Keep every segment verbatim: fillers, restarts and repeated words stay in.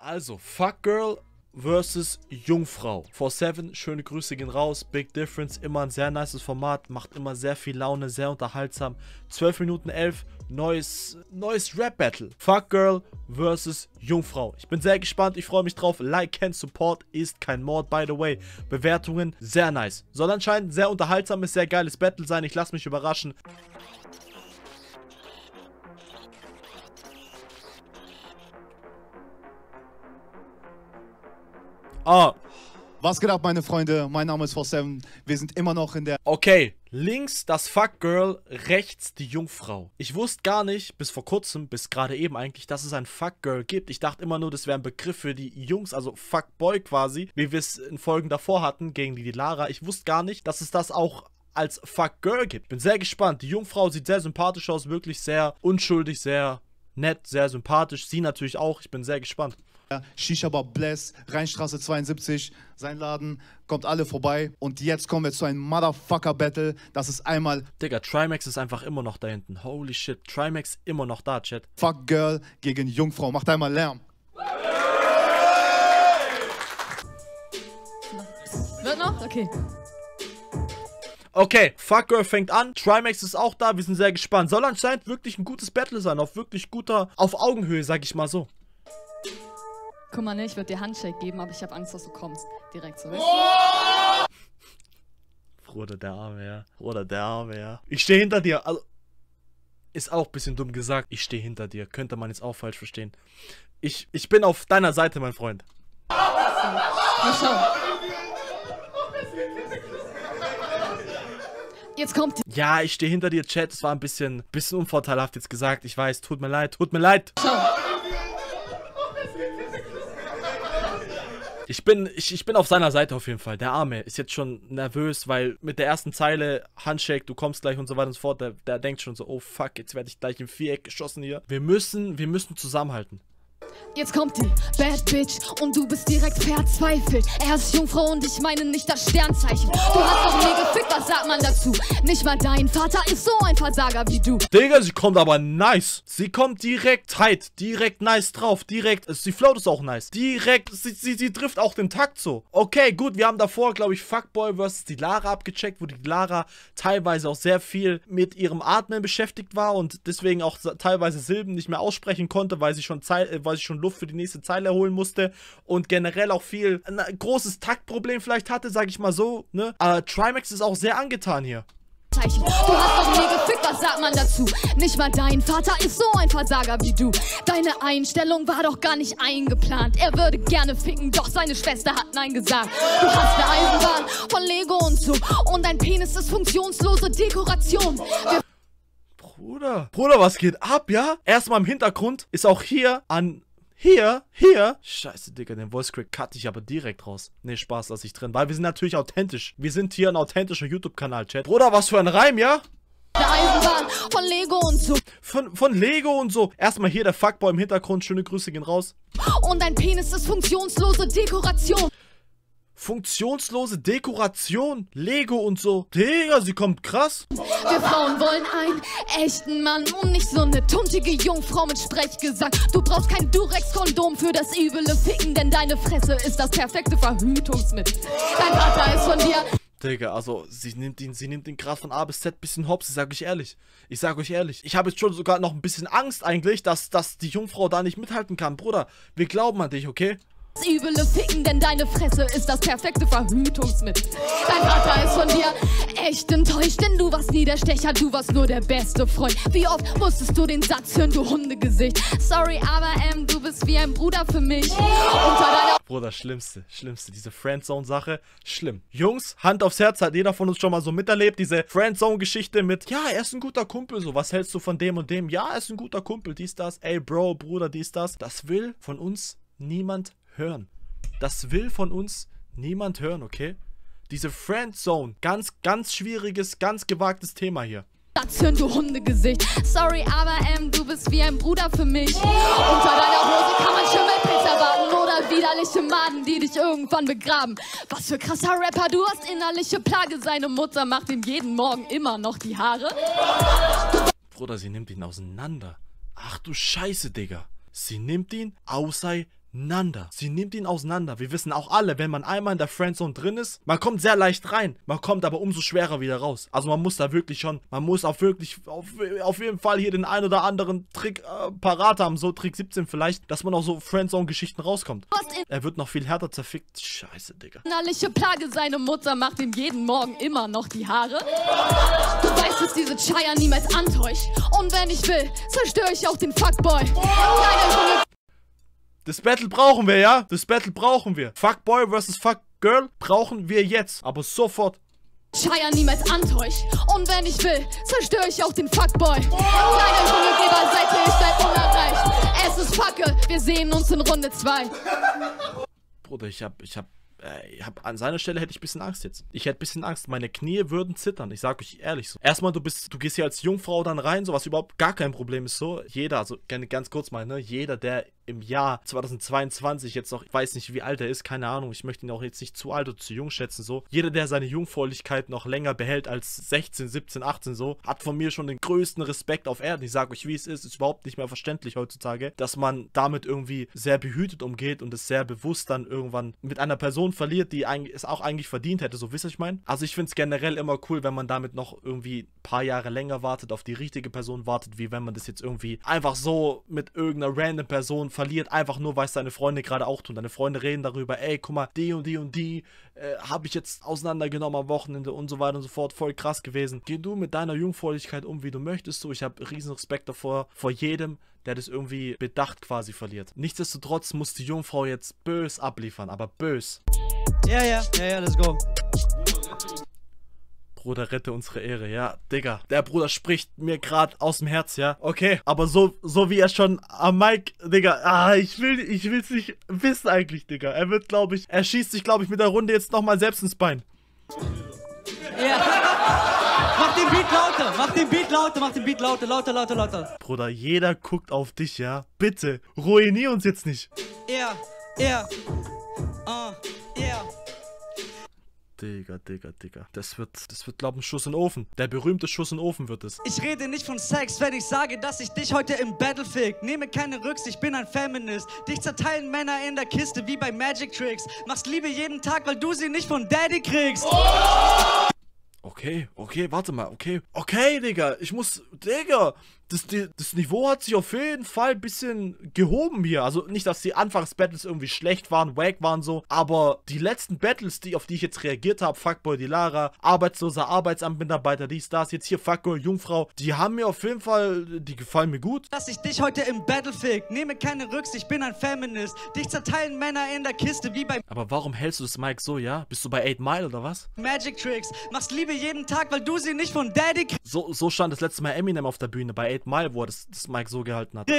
Also, Fuck Girl versus Jungfrau. vier sieben, schöne Grüße gehen raus. Big Difference, immer ein sehr nices Format. Macht immer sehr viel Laune, sehr unterhaltsam. zwölf Minuten elf, neues, neues Rap-Battle. Fuck Girl versus Jungfrau. Ich bin sehr gespannt, ich freue mich drauf. Like and Support ist kein Mord, by the way. Bewertungen, sehr nice. Soll anscheinend ein sehr unterhaltsames, sehr geiles Battle sein. Ich lasse mich überraschen. Ah. Was geht ab, meine Freunde? Mein Name ist vier sieben. Wir sind immer noch in der... Okay, links das Fuck Girl, rechts die Jungfrau. Ich wusste gar nicht, bis vor kurzem, bis gerade eben eigentlich, dass es ein Fuck Girl gibt. Ich dachte immer nur, das wäre ein Begriff für die Jungs, also Fuck Boy quasi, wie wir es in Folgen davor hatten, gegen die Lara. Ich wusste gar nicht, dass es das auch als Fuck Girl gibt. Bin sehr gespannt. Die Jungfrau sieht sehr sympathisch aus, wirklich sehr unschuldig, sehr nett, sehr sympathisch. Sie natürlich auch. Ich bin sehr gespannt. Shisha Bar Bless, Rheinstraße zweiundsiebzig, sein Laden, kommt alle vorbei. Und jetzt kommen wir zu einem Motherfucker-Battle. Das ist einmal... Digga, Trimax ist einfach immer noch da hinten. Holy shit, Trimax immer noch da, Chat. Fuck Girl gegen Jungfrau. Macht einmal Lärm. Wird noch? Okay. Okay, Fuck Girl fängt an. Trimax ist auch da. Wir sind sehr gespannt. Soll anscheinend wirklich ein gutes Battle sein. Auf wirklich guter... Auf Augenhöhe, sag ich mal so. Guck mal, ne, ich würde dir Handshake geben, aber ich habe Angst, dass du kommst. Direkt so. Oh! Bruder, der Arme, ja. Bruder, der Arme, ja. Ich stehe hinter dir. Also, ist auch ein bisschen dumm gesagt. Ich stehe hinter dir. Könnte man jetzt auch falsch verstehen. Ich, ich bin auf deiner Seite, mein Freund. Mal schauen. Jetzt kommt die. Ja, ich stehe hinter dir, Chat. Es war ein bisschen, bisschen unvorteilhaft jetzt gesagt. Ich weiß, tut mir leid, tut mir leid. Schau. Ich bin, ich, ich bin auf seiner Seite auf jeden Fall. Der Arme ist jetzt schon nervös, weil mit der ersten Zeile Handshake, du kommst gleich und so weiter und so fort, der, der denkt schon so, oh fuck, jetzt werde ich gleich im Viereck geschossen hier. Wir müssen, wir müssen zusammenhalten. Jetzt kommt die Bad Bitch und du bist direkt verzweifelt. Er ist Jungfrau und ich meine nicht das Sternzeichen. Du hast doch nie gefickt, was sagt man dazu? Nicht mal dein Vater ist so ein Versager wie du. Digga, sie kommt aber nice. Sie kommt direkt tight, direkt nice drauf, direkt, sie float ist auch nice. Direkt, sie, sie, sie trifft auch den Takt so. Okay, gut, wir haben davor, glaube ich, Fuckboy versus die Lara abgecheckt, wo die Lara teilweise auch sehr viel mit ihrem Atmen beschäftigt war und deswegen auch teilweise Silben nicht mehr aussprechen konnte, weil sie schon Zeit, weil sie schon Luft für die nächste Zeile holen musste und generell auch viel, ein großes Taktproblem vielleicht hatte, sage ich mal so, ne? Aber Trimax ist auch sehr angetan hier. Du hast doch nie gefickt, was sagt man dazu? Nicht mal dein Vater ist so ein Versager wie du. Deine Einstellung war doch gar nicht eingeplant. Er würde gerne ficken, doch seine Schwester hat nein gesagt. Du hast eine Eisenbahn von Lego und so und dein Penis ist funktionslose Dekoration. Wir Bruder, Bruder, was geht ab, ja? Erstmal im Hintergrund ist auch hier an... Hier, hier. Scheiße, Digga, den Voice Crack cutte ich aber direkt raus. Ne, Spaß, lasse ich drin. Weil wir sind natürlich authentisch. Wir sind hier ein authentischer YouTube-Kanal, Chat. Bruder, was für ein Reim, ja? eine Eisenbahn von Lego und so. Von, von Lego und so. Erstmal hier der Fuckboy im Hintergrund. Schöne Grüße gehen raus. Und dein Penis ist funktionslose Dekoration. Funktionslose Dekoration, Lego und so. Digga, sie kommt krass. Wir Frauen wollen einen echten Mann und nicht so eine tuntige Jungfrau mit Sprechgesang. Du brauchst kein Durex-Kondom für das üble Ficken, denn deine Fresse ist das perfekte Verhütungsmittel. Dein Vater ist von dir... Digga, also sie nimmt ihn, sie nimmt ihn gerade von A bis Z bisschen hops, ich sag euch ehrlich. Ich sag euch ehrlich. Ich habe jetzt schon sogar noch ein bisschen Angst eigentlich, dass, dass die Jungfrau da nicht mithalten kann. Bruder, wir glauben an dich, okay? Das üble Ficken, denn deine Fresse ist das perfekte Verhütungsmittel. Dein Vater ist von dir echt enttäuscht, denn du warst nie der Stecher, du warst nur der beste Freund. Wie oft musstest du den Satz hören, du Hundegesicht? Sorry, aber ähm, du bist wie ein Bruder für mich. Unter deiner Bruder, schlimmste, schlimmste, diese Friendzone-Sache, schlimm. Jungs, Hand aufs Herz, hat jeder von uns schon mal so miterlebt, diese Friendzone-Geschichte mit, ja, er ist ein guter Kumpel, so, was hältst du von dem und dem? Ja, er ist ein guter Kumpel, dies, das, ey, Bro, Bruder, dies, das. Das will von uns niemand hören. Das will von uns niemand hören, okay? Diese Friendzone, ganz, ganz schwieriges, ganz gewagtes Thema hier. Satz hören, du Hundegesicht. Sorry, aber ähm, du bist wie ein Bruder für mich. Unter deiner Hose kann man Schimmelpilz erwarten oder widerliche Maden, die dich irgendwann begraben. Was für krasser Rapper, du hast innerliche Plage. Seine Mutter macht ihm jeden Morgen immer noch die Haare. Bruder, sie nimmt ihn auseinander. Ach du Scheiße, Digga. Sie nimmt ihn auseinander. auseinander. Sie nimmt ihn auseinander. Wir wissen auch alle, wenn man einmal in der Friendzone drin ist, man kommt sehr leicht rein, man kommt aber umso schwerer wieder raus. Also man muss da wirklich schon, man muss auch wirklich auf, auf jeden Fall hier den ein oder anderen Trick äh, parat haben, so Trick siebzehn vielleicht, dass man auch so Friendzone-Geschichten rauskommt. Er wird noch viel härter zerfickt. Scheiße, Digga. Innerliche Plage, seine Mutter macht ihm jeden Morgen immer noch die Haare. Du weißt, dass diese Chaya niemals antäuscht. Und wenn ich will, zerstöre ich auch den Fuckboy. Deine Das Battle brauchen wir, ja? Das Battle brauchen wir. Fuckboy versus Fuckgirl brauchen wir jetzt. Aber sofort. Chaya niemals antäuscht. Und wenn ich will, zerstöre ich auch den Fuckboy. Kleiner Hundegeberseite, ich bleib unerreicht. Es ist Facke, wir sehen uns in Runde zwei. Bruder, ich hab, ich hab, äh, ich hab, an seiner Stelle hätte ich ein bisschen Angst jetzt. Ich hätte ein bisschen Angst. Meine Knie würden zittern. Ich sag euch ehrlich so. Erstmal, du bist, du gehst hier als Jungfrau dann rein, so was überhaupt gar kein Problem ist so. Jeder, also ganz kurz mal, ne, jeder, der im Jahr zweitausendzweiundzwanzig jetzt noch, ich weiß nicht, wie alt er ist, keine Ahnung, ich möchte ihn auch jetzt nicht zu alt oder zu jung schätzen, so. Jeder, der seine Jungfräulichkeit noch länger behält als sechzehn, siebzehn, achtzehn, so, hat von mir schon den größten Respekt auf Erden. Ich sage euch, wie es ist, ist überhaupt nicht mehr verständlich heutzutage, dass man damit irgendwie sehr behütet umgeht und es sehr bewusst dann irgendwann mit einer Person verliert, die eigentlich, es auch eigentlich verdient hätte, so, wisst ihr, ich meine? Also ich finde es generell immer cool, wenn man damit noch irgendwie ein paar Jahre länger wartet, auf die richtige Person wartet, wie wenn man das jetzt irgendwie einfach so mit irgendeiner random Person verliert, einfach nur, weil es deine Freunde gerade auch tun. Deine Freunde reden darüber, ey, guck mal, die und die und die äh, habe ich jetzt auseinandergenommen am Wochenende und so weiter und so fort, voll krass gewesen. Geh du mit deiner Jungfräulichkeit um, wie du möchtest, so, ich habe riesen Respekt davor, vor jedem, der das irgendwie bedacht quasi verliert. Nichtsdestotrotz muss die Jungfrau jetzt bös abliefern, aber bös. Ja, ja, ja, ja, let's go. Bruder, rette unsere Ehre, ja, Digga. Der Bruder spricht mir gerade aus dem Herz, ja. Okay, aber so, so wie er schon am Mic, Digga, ah, ich will, ich will's nicht wissen eigentlich, Digga. Er wird, glaube ich, er schießt sich, glaube ich, mit der Runde jetzt nochmal selbst ins Bein. Ja. Mach den Beat lauter, mach den Beat lauter, mach den Beat lauter, lauter, lauter, lauter. Bruder, jeder guckt auf dich, ja. Bitte, ruinier uns jetzt nicht. Ja, ja, ah, ja. Digga, Digga, Digga. Das wird, das wird, glaube ich, ein Schuss in den Ofen. Der berühmte Schuss in den Ofen wird es. Ich rede nicht von Sex, wenn ich sage, dass ich dich heute im Battle fick. Nehme keine Rücksicht, ich bin ein Feminist. Dich zerteilen Männer in der Kiste wie bei Magic Tricks. Machst Liebe jeden Tag, weil du sie nicht von Daddy kriegst. Oh! Okay, okay, warte mal, okay. Okay, Digga, ich muss, Digga, das, das Niveau hat sich auf jeden Fall ein bisschen gehoben hier. Also nicht, dass die Anfangsbattles irgendwie schlecht waren, wack waren so, aber die letzten Battles, die, auf die ich jetzt reagiert habe, Fuckboy, die Lara, arbeitsloser Arbeitsamtmitarbeiter, dies, das, jetzt hier Fuckboy, Jungfrau, die haben mir auf jeden Fall, die gefallen mir gut. Dass ich dich heute im Battle fick, nehme keine Rücksicht, ich bin ein Feminist. Dich zerteilen Männer in der Kiste wie bei... Aber warum hältst du das Mic so, ja? Bist du bei eight Mile oder was? Magic Tricks. Machst Liebe jeden Tag, weil du sie nicht von Daddy kriegst. So, so stand das letzte Mal Eminem auf der Bühne bei eight Mile, wo er das, das Mic so gehalten hat. Oh!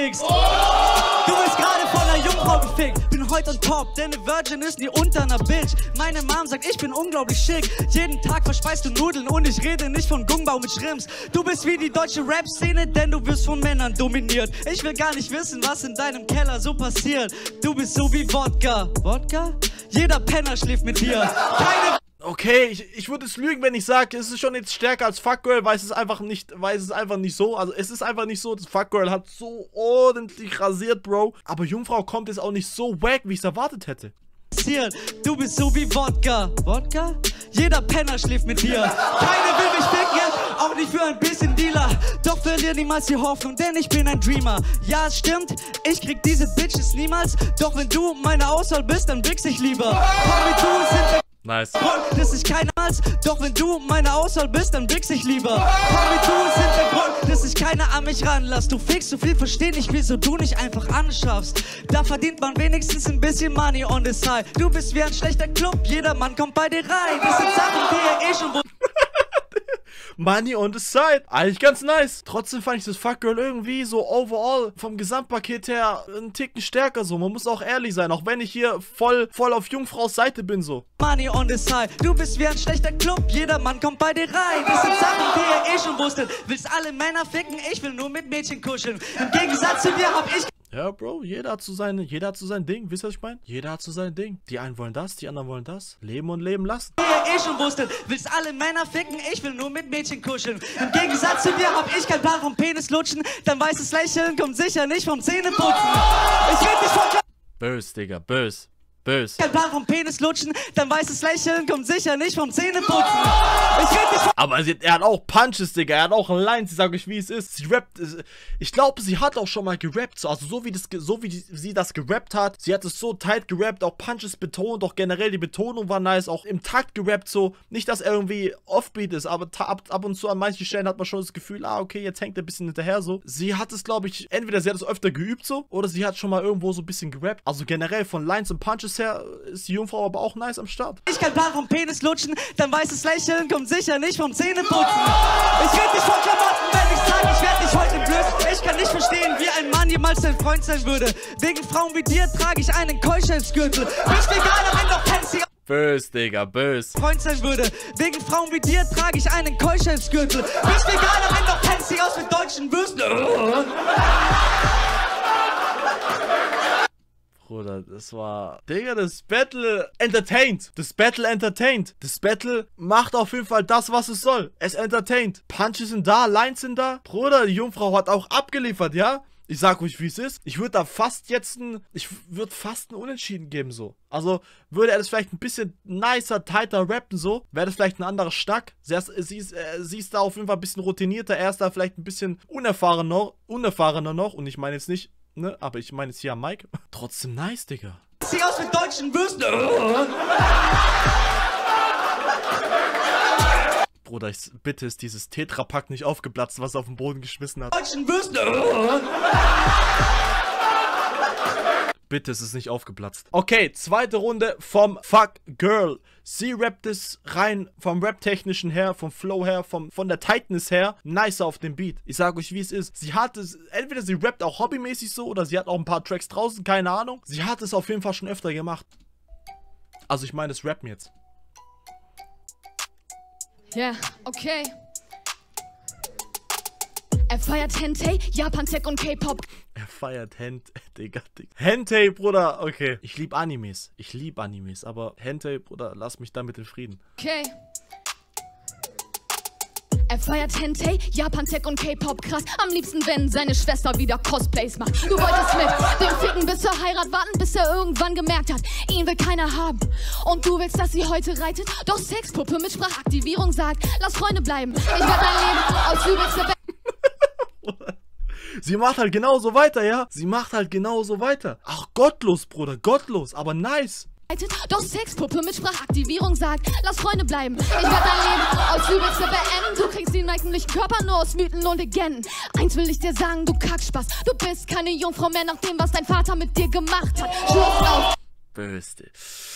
Du bist gerade von einer Jungfrau gefickt. Bin heute on top, denn eine Virgin ist nie unter einer Bitch. Meine Mom sagt, ich bin unglaublich schick. Jeden Tag verspeist du Nudeln und ich rede nicht von Gungbau mit Shrimps. Du bist wie die deutsche Rap-Szene, denn du wirst von Männern dominiert. Ich will gar nicht wissen, was in deinem Keller so passiert. Du bist so wie Wodka. Wodka? Jeder Penner schläft mit dir. Keine... Okay, ich, ich würde es lügen, wenn ich sage, es ist schon jetzt stärker als Fuckgirl, weil es ist einfach nicht, weil es ist einfach nicht so. Also es ist einfach nicht so, das Fuckgirl hat so ordentlich rasiert, Bro. Aber Jungfrau kommt jetzt auch nicht so wack, wie ich es erwartet hätte. Du bist so wie Wodka. Wodka? Jeder Penner schläft mit dir. Keiner will mich ficken, auch nicht für ein bisschen Dealer. Doch verlier niemals die Hoffnung, denn ich bin ein Dreamer. Ja, es stimmt, ich krieg diese Bitches niemals. Doch wenn du meine Auswahl bist, dann wichs ich lieber. Komm mit du, sind wir... Nice. Das ist kein Hals, doch wenn du meine Auswahl bist, dann wichs ich lieber. Komm mit du, sind der Grund, dass sich keiner an mich ranlässt. Du fickst so viel, versteh nicht, wieso du nicht einfach anschaffst. Da verdient man wenigstens ein bisschen Money on the side. Du bist wie ein schlechter Club, jeder Mann kommt bei dir rein. Das sind Sachen, die ihr eh schon... Money on the side. Eigentlich ganz nice. Trotzdem fand ich das Fuckgirl irgendwie so overall vom Gesamtpaket her einen Ticken stärker so. Man muss auch ehrlich sein, auch wenn ich hier voll, voll auf Jungfraus Seite bin so. Money on the side. Du bist wie ein schlechter Club, jeder Mann kommt bei dir rein. Das sind Sachen, die ihr eh schon wusstet. Willst alle Männer ficken, ich will nur mit Mädchen kuscheln. Im Gegensatz zu dir hab ich... Ja, Bro, jeder hat so seine, jeder hat so sein Ding, wisst ihr, was ich meine? Jeder hat so sein Ding. Die einen wollen das, die anderen wollen das. Leben und leben lassen. Die ihr eh schon wusstet, willst alle Männer ficken, ich will nur mit Mädchen kuscheln. Im Gegensatz zu dir hab ich kein Plan vom Penis lutschen, dein weißes Lächeln kommt sicher nicht vom Zähneputzen. Ich red nicht von... Bös, Digga, bös. Bös. Kein Plan vom Penis lutschen, dann weißes Lächeln kommt sicher nicht vom Zähneputzen. Ich red nicht von Aber sie, er hat auch Punches, Digga. Er hat auch Lines, ich sag euch, wie es ist. Sie rappt, ich glaube, sie hat auch schon mal gerappt. So. Also so wie, das, so wie die, sie das gerappt hat. Sie hat es so tight gerappt, auch Punches betont. Auch generell die Betonung war nice. Auch im Takt gerappt so. Nicht, dass er irgendwie Offbeat ist, aber ab, ab und zu an manchen Stellen hat man schon das Gefühl, ah, okay, jetzt hängt er ein bisschen hinterher so. Sie hat es, glaube ich, entweder sie hat es öfter geübt so, oder sie hat schon mal irgendwo so ein bisschen gerappt. Also generell von Lines und Punches her ist die Jungfrau aber auch nice am Start. Ich kein Plan vom Penis lutschen, dann weißes Lächeln kommt sicher nicht vom Zähneputzen. Ich red nicht von Klamotten, wenn ich sag, ich werd dich heute entblößen. Ich kann nicht verstehen, wie ein Mann jemals dein Freund sein würde. Wegen Frauen wie dir trage ich einen Keuschheitsgürtel. Nicht egal, wenn doch fancy Bös, Digga, bös. Freund sein würde. Wegen Frauen wie dir trage ich einen Keuschheitsgürtel. Nicht egal, wenn doch fancy aus mit deutschen Würsten. Bruder, das war... Digga, das Battle entertained. Das Battle entertained. Das Battle macht auf jeden Fall das, was es soll. Es entertained. Punches sind da, Lines sind da. Bruder, die Jungfrau hat auch abgeliefert, ja? Ich sag euch, wie es ist. Ich würde da fast jetzt ein... Ich würde fast ein Unentschieden geben, so. Also, würde er das vielleicht ein bisschen nicer, tighter rappen, so, wäre das vielleicht ein anderer Stack. Sie ist, sie, ist, äh, sie ist da auf jeden Fall ein bisschen routinierter. Er ist da vielleicht ein bisschen unerfahrener, unerfahrener noch. Und ich meine jetzt nicht... Ne, aber ich meine jetzt hier am Mike. Trotzdem nice, Digga. Sieh aus mit deutschen Würsten. Bruder, ich, bitte ist dieses Tetrapack nicht aufgeplatzt, was er auf den Boden geschmissen hat. Deutschen Würsten. Bitte ist es nicht aufgeplatzt. Okay, zweite Runde vom Fuck Girl. Sie rappt es rein vom Rap-Technischen her, vom Flow her, vom, von der Tightness her, nicer auf dem Beat. Ich sag euch, wie es ist. Sie hat es, entweder sie rappt auch hobbymäßig so, oder sie hat auch ein paar Tracks draußen, keine Ahnung. Sie hat es auf jeden Fall schon öfter gemacht. Also ich meine das Rappen jetzt. Ja, yeah, okay. Er feiert Hentai, Japan-Tech und K-Pop. Er feiert Hentai, Digga, Digga. Hentai, Bruder, okay. Ich lieb Animes, ich lieb Animes, aber Hentai, Bruder, lass mich damit in Frieden. Okay. Er feiert Hentai, Japan-Tech und K-Pop, krass. Am liebsten, wenn seine Schwester wieder Cosplays macht. Du wolltest mit dem Ficken bis zur Heirat warten, bis er irgendwann gemerkt hat, ihn will keiner haben. Und du willst, dass sie heute reitet? Doch Sexpuppe mit Sprachaktivierung sagt, lass Freunde bleiben. Ich werde dein Leben aufs übelste Be Sie macht halt genauso weiter, ja? Sie macht halt genauso weiter. Ach, gottlos, Bruder, gottlos, aber nice. Doch Sexpuppe mit Sprachaktivierung sagt, lass Freunde bleiben. Ich werde dein Leben aufs übelste beenden. Du kriegst den eigentlichen Körper nur aus Mythen und Legenden. Eins will ich dir sagen, du Kackspaß. Du bist keine Jungfrau mehr nach dem, was dein Vater mit dir gemacht hat. Schluss auf. Böse.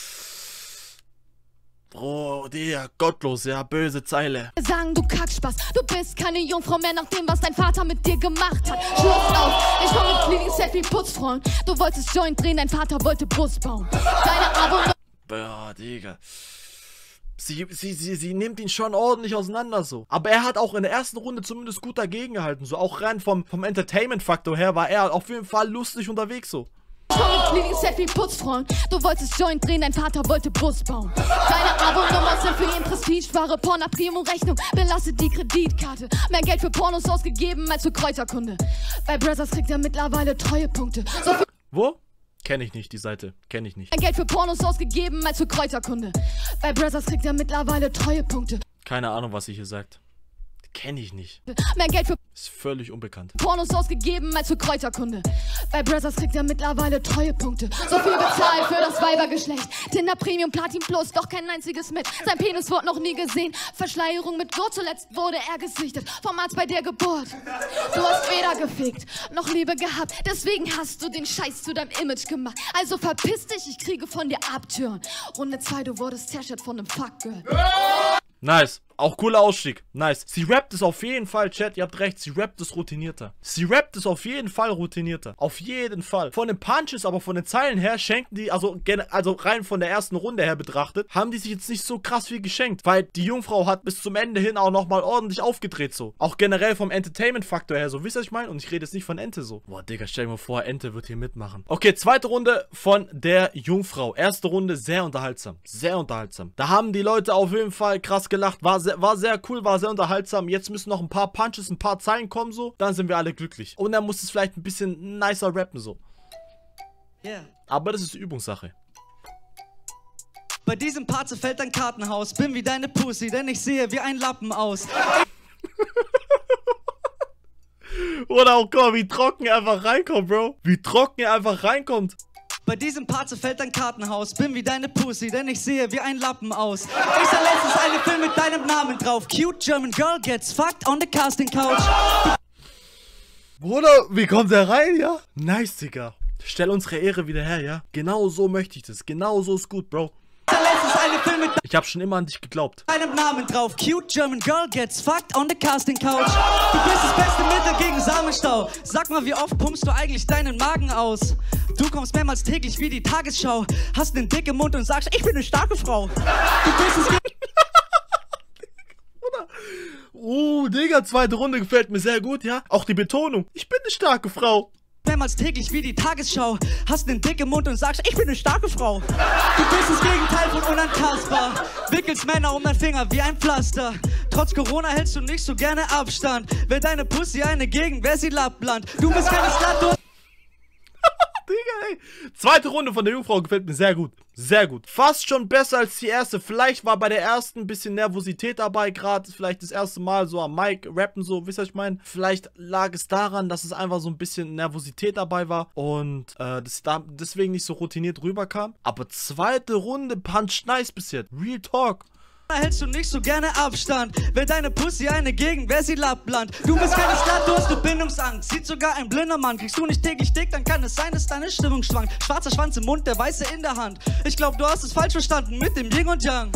Bro, der gottlos, ja, böse Zeile. Sagen, du Kackspaß, du bist keine Jungfrau mehr nach dem, was dein Vater mit dir gemacht hat. Schluss auf, ich komme mit Cleaning Set wie Putzfrauen. Du wolltest Joint drehen, dein Vater wollte Bus bauen. Deine Abo... Boah, Digga. Sie, sie, sie, sie nimmt ihn schon ordentlich auseinander so. Aber er hat auch in der ersten Runde zumindest gut dagegen gehalten. So auch rein vom, vom Entertainment-Faktor her war er auf jeden Fall lustig unterwegs so. Ich komm mit Cleaning Set wie Putzfrauen. Du wolltest Joint drehen, dein Vater wollte Bus bauen. Deine Abo-Nummer sind für ihn Prestigeware. Porno Primo-Rechnung, belastet die Kreditkarte. Mehr Geld für Pornos ausgegeben als für Kräuterkunde. Bei Brothers kriegt er mittlerweile Treuepunkte. So viel Wo? Kenn ich nicht, die Seite. Kenn ich nicht. Mehr Geld für Pornos ausgegeben als für Kräuterkunde. Bei Brothers kriegt er mittlerweile Treuepunkte. Keine Ahnung, was sie hier sagt. Kenn ich nicht. Mehr Geld für Ist völlig unbekannt. Pornos ausgegeben als für Kräuterkunde. Bei Brothers kriegt er mittlerweile Treuepunkte. So viel bezahlt für das Weibergeschlecht. Tinder Premium Platin Plus, doch kein einziges mit. Sein Penis wurde noch nie gesehen. Verschleierung mit Gurt, zuletzt wurde er gesichtet. Vom Arzt bei der Geburt. Du hast weder gefickt, noch Liebe gehabt. Deswegen hast du den Scheiß zu deinem Image gemacht. Also verpiss dich, ich kriege von dir Abtüren. Runde zwei, du wurdest zerstört von einem Fuckgirl. Nice. Auch cooler Ausstieg. Nice. Sie rappt es auf jeden Fall, Chat. Ihr habt recht. Sie rappt es routinierter. Sie rappt es auf jeden Fall routinierter. Auf jeden Fall. Von den Punches, aber von den Zeilen her schenken die, also, also rein von der ersten Runde her betrachtet, haben die sich jetzt nicht so krass viel geschenkt. Weil die Jungfrau hat bis zum Ende hin auch nochmal ordentlich aufgedreht so. Auch generell vom Entertainment-Faktor her so. Wisst ihr, was ich meine? Und ich rede jetzt nicht von Ente so. Boah, Digga, stell dir mal vor, Ente wird hier mitmachen. Okay, zweite Runde von der Jungfrau. Erste Runde sehr unterhaltsam. Sehr unterhaltsam. Da haben die Leute auf jeden Fall krass gelacht. War sehr, war sehr cool, war sehr unterhaltsam. Jetzt müssen noch ein paar Punches, ein paar Zeilen kommen so. Dann sind wir alle glücklich. Und er muss es vielleicht ein bisschen nicer rappen so. Yeah. Aber das ist Übungssache. Bei diesem Part zerfällt dein Kartenhaus. Bin wie deine Pussy, denn ich sehe wie ein Lappen aus. Oder auch, guck mal, wie trocken er einfach reinkommt, Bro. Wie trocken er einfach reinkommt. Bei diesem Part zerfällt dein Kartenhaus. Bin wie deine Pussy, denn ich sehe wie ein Lappen aus. Ich sah letztens einen Film mit deinem Namen drauf. Cute German girl gets fucked on the casting couch. Bruder, wie kommt er rein, ja? Nice, Digga. Stell unsere Ehre wieder her, ja? Genau so möchte ich das. Genau so ist gut, Bro. Ich sah letztens einen Film mit Ich hab schon immer an dich geglaubt. deinem Namen drauf. Cute German girl gets fucked on the casting couch. Du bist das beste Mittel gegen Samenstau. Sag mal, wie oft pumpst du eigentlich deinen Magen aus? Du kommst mehrmals täglich wie die Tagesschau. Hast einen dicken Mund und sagst, ich bin eine starke Frau. Du bist es Uh, Digga, zweite Runde gefällt mir sehr gut, ja? Auch die Betonung. Ich bin eine starke Frau. mehrmals täglich wie die Tagesschau. Hast einen dicken Mund und sagst, ich bin eine starke Frau. Du bist das Gegenteil von unantastbar. Wickelst Männer um deinen Finger wie ein Pflaster. Trotz Corona hältst du nicht so gerne Abstand. Wäre deine Pussy eine Gegend, wär sie Lappland. Du bist keine Slut, du Digga, ey. Zweite Runde von der Jungfrau gefällt mir sehr gut. Sehr gut. Fast schon besser als die erste. Vielleicht war bei der ersten ein bisschen Nervosität dabei, gerade vielleicht das erste Mal so am Mic rappen, so, wisst ihr, was ich meine? Vielleicht lag es daran, dass es einfach so ein bisschen Nervosität dabei war und äh, das da deswegen nicht so routiniert rüberkam. Aber zweite Runde punch nice bis jetzt. Real Talk. hältst du nicht so gerne Abstand. Wäre deine Pussy eine Gegend, wär sie Lappland. Du bist keine Slut, du hast eine Bindungsangst. Sieht sogar ein blinder Mann. Kriegst du nicht täglich dick, dann kann es sein, dass deine Stimmung schwankt. Schwarzer Schwanz im Mund, der weiße in der Hand. Ich glaub, du hast es falsch verstanden mit dem Yin und Yang.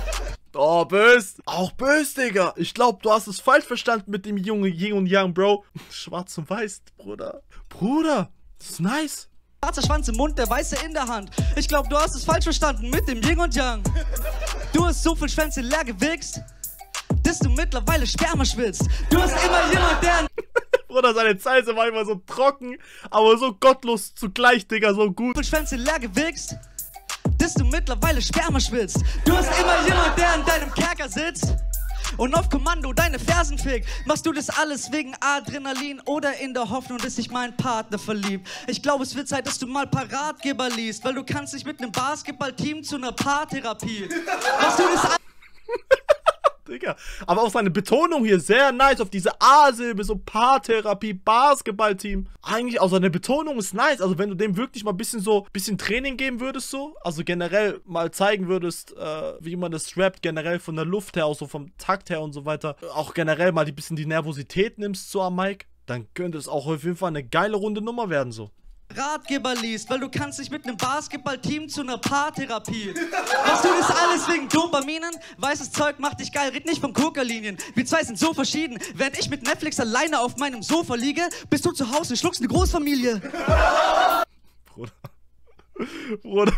Oh, bös. Auch bös, Digga. Ich glaube, du hast es falsch verstanden mit dem Junge Yin und Yang, Bro. Schwarz und Weiß, Bruder. Bruder, das ist nice. Schwarzer Schwanz im Mund, der weiße in der Hand. Ich glaub, du hast es falsch verstanden mit dem Yin und Yang. Du hast so viel Schwänze leer gewichst, dass du mittlerweile Sperma schwitzt. Du hast immer jemand, der... Bruder, seine Zeile war immer so trocken, aber so gottlos zugleich, Digga, so gut. So viel Schwänze leer gewichst, dass du mittlerweile Sperma schwitzt. Du hast immer jemand, der in deinem Kerker sitzt und auf Kommando deine Fersen fickt. Machst du das alles wegen Adrenalin oder in der Hoffnung, dass sich mein Partner verliebt? Ich glaube, es wird Zeit, dass du mal ein paar Ratgeber liest, weil du kannst dich mit einem Basketballteam zu einer Paartherapie. Machst du das alles? Digga. Aber auch seine Betonung hier sehr nice auf diese A-Silbe, so Paartherapie, Basketballteam. Eigentlich, auch seine Betonung ist nice. Also wenn du dem wirklich mal ein bisschen so, bisschen Training geben würdest so, also generell mal zeigen würdest, äh, wie man das rappt, generell von der Luft her, auch so vom Takt her und so weiter, auch generell mal ein bisschen die Nervosität nimmst so am Mic, dann könnte es auch auf jeden Fall eine geile runde Nummer werden so. Ratgeber liest, weil du kannst dich mit einem Basketballteam zu einer Paartherapie. Machst du das alles wegen Dopaminen? Weißes Zeug macht dich geil, red nicht von Coca-Linien. Wir zwei sind so verschieden. Während ich mit Netflix alleine auf meinem Sofa liege, bist du zu Hause, schluckst eine Großfamilie. Bruder. Bruder.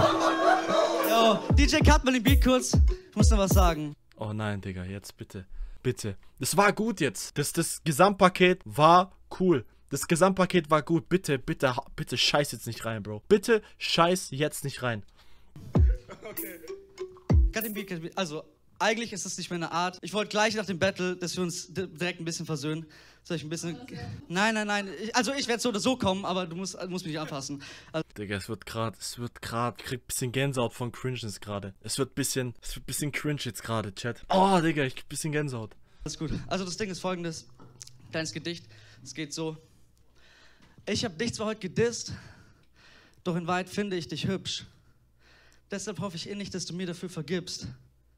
Yo, D J, cut mal den Beat kurz. Ich muss noch was sagen. Oh nein, Digga, jetzt bitte. Bitte. Das war gut jetzt. Das, das Gesamtpaket war cool. Das Gesamtpaket war gut. Bitte, bitte, bitte scheiß jetzt nicht rein, Bro. Bitte scheiß jetzt nicht rein. Okay. Cut den Beat, cut den Beat. Also, eigentlich ist das nicht meine Art. Ich wollte gleich nach dem Battle, dass wir uns direkt ein bisschen versöhnen. Soll ich ein bisschen... Nein, nein, nein. Ich, also, ich werde so oder so kommen, aber du musst, musst mich nicht anfassen. Also Digga, es wird gerade, es wird gerade, ich krieg ein bisschen Gänsehaut von Cringeness gerade. Es wird ein bisschen, es wird ein bisschen cringe jetzt gerade, Chat. Oh, Digga, ich krieg ein bisschen Gänsehaut. Alles gut. Also, das Ding ist folgendes. Kleines Gedicht. Es geht so. Ich hab dich zwar heute gedisst, doch in Wahrheit finde ich dich hübsch. Deshalb hoffe ich innig, dass du mir dafür vergibst.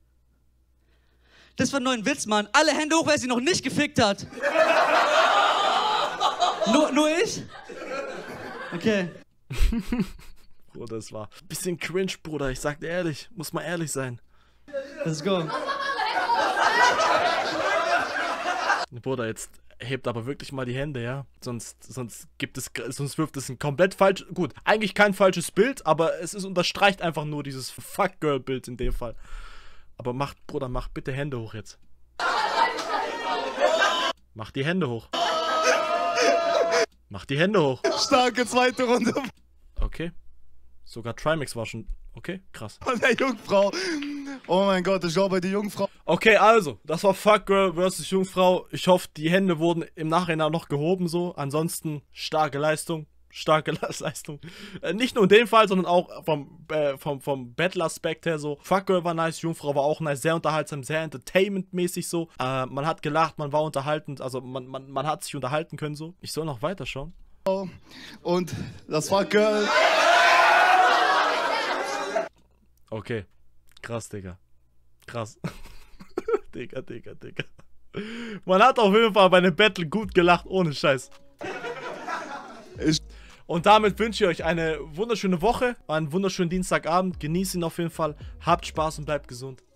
Das war nur ein Witz, Mann. Alle Hände hoch, wer sie noch nicht gefickt hat. nur, nur ich? Okay. Bruder, das war ein bisschen cringe, Bruder. Ich sag dir ehrlich, muss mal ehrlich sein. Let's go. Bruder, jetzt hebt aber wirklich mal die Hände, ja? Sonst, sonst gibt es, sonst wirft es ein komplett falsch, gut, eigentlich kein falsches Bild, aber es ist, unterstreicht einfach nur dieses Fuck-Girl-Bild in dem Fall. Aber macht, Bruder, mach bitte Hände hoch jetzt. Mach die Hände hoch. Mach die Hände hoch. Starke zweite Runde Okay. Sogar Trimax war schon, okay, krass. von der Jungfrau. Oh mein Gott, ich glaube, die Jungfrau. Okay, also, das war Fuck Girl versus Jungfrau. Ich hoffe, die Hände wurden im Nachhinein noch gehoben so. Ansonsten, starke Leistung. starke Leistung. Äh, nicht nur in dem Fall, sondern auch vom, äh, vom, vom Battle-Aspekt her so. Fuckgirl war nice, Jungfrau war auch nice, sehr unterhaltsam, sehr entertainment-mäßig so. Äh, man hat gelacht, man war unterhaltend, also man, man, man hat sich unterhalten können so. Ich soll noch weiterschauen. Und das Fuckgirl. Okay. Krass, Digga. Krass. Digga, Digga, Digga. Man hat auf jeden Fall bei einem Battle gut gelacht, ohne Scheiß. Ich Und damit wünsche ich euch eine wunderschöne Woche, einen wunderschönen Dienstagabend. Genießt ihn auf jeden Fall. Habt Spaß und bleibt gesund.